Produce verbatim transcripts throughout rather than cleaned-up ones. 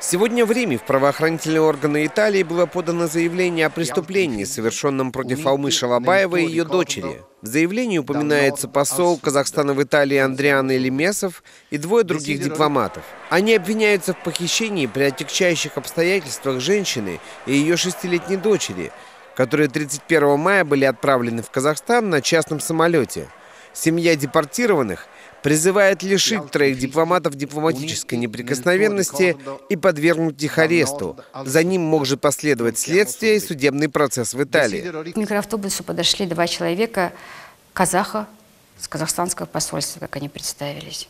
Сегодня в Риме в правоохранительные органы Италии было подано заявление о преступлении, совершенном против Алмы Шалабаевой и ее дочери. В заявлении упоминается посол Казахстана в Италии Андриан Елемесов и двое других дипломатов. Они обвиняются в похищении при отягчающих обстоятельствах женщины и ее шестилетней дочери, которые тридцать первого мая были отправлены в Казахстан на частном самолете. Семья депортированных призывает лишить троих дипломатов дипломатической неприкосновенности и подвергнуть их аресту. За ним может последовать следствие и судебный процесс в Италии. К микроавтобусу подошли два человека, казаха с казахстанского посольства, как они представились.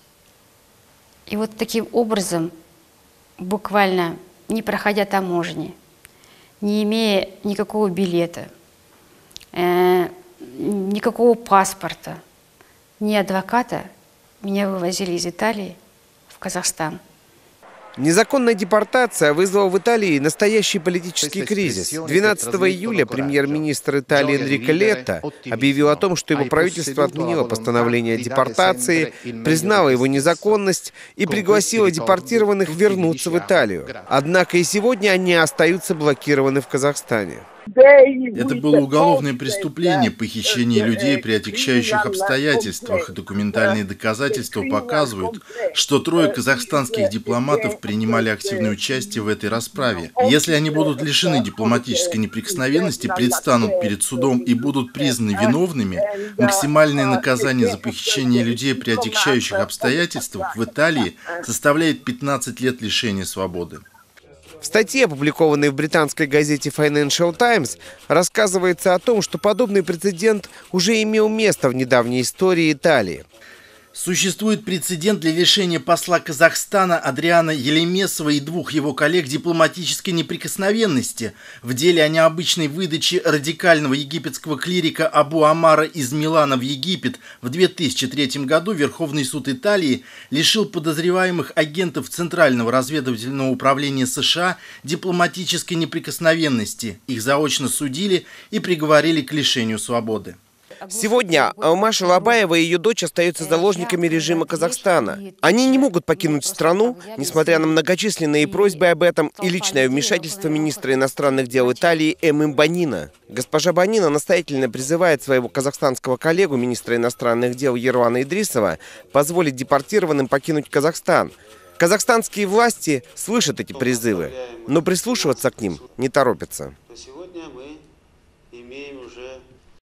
И вот таким образом, буквально не проходя таможни, не имея никакого билета, э, никакого паспорта, ни адвоката, меня вывозили из Италии в Казахстан. Незаконная депортация вызвала в Италии настоящий политический кризис. двенадцатого июля премьер-министр Италии Энрико Летто объявил о том, что его правительство отменило постановление о депортации, признало его незаконность и пригласило депортированных вернуться в Италию. Однако и сегодня они остаются блокированы в Казахстане. Это было уголовное преступление, похищение людей при отягчающих обстоятельствах. Документальные доказательства показывают, что трое казахстанских дипломатов принимали активное участие в этой расправе. Если они будут лишены дипломатической неприкосновенности, предстанут перед судом и будут признаны виновными, максимальное наказание за похищение людей при отягчающих обстоятельствах в Италии составляет пятнадцать лет лишения свободы. В статье, опубликованной в британской газете Financial Times, рассказывается о том, что подобный прецедент уже имел место в недавней истории Италии. Существует прецедент для лишения посла Казахстана Андриана Елемесова и двух его коллег дипломатической неприкосновенности в деле о необычной выдаче радикального египетского клирика Абу Амара из Милана в Египет. В две тысячи третьем году Верховный суд Италии лишил подозреваемых агентов Центрального разведывательного управления США дипломатической неприкосновенности. Их заочно судили и приговорили к лишению свободы. Сегодня Алма Шалабаева и ее дочь остаются заложниками режима Казахстана. Они не могут покинуть страну, несмотря на многочисленные просьбы об этом и личное вмешательство министра иностранных дел Италии Эммы Бонина. Госпожа Бонина настоятельно призывает своего казахстанского коллегу, министра иностранных дел Ерлана Идрисова, позволить депортированным покинуть Казахстан. Казахстанские власти слышат эти призывы, но прислушиваться к ним не торопятся. Сегодня мы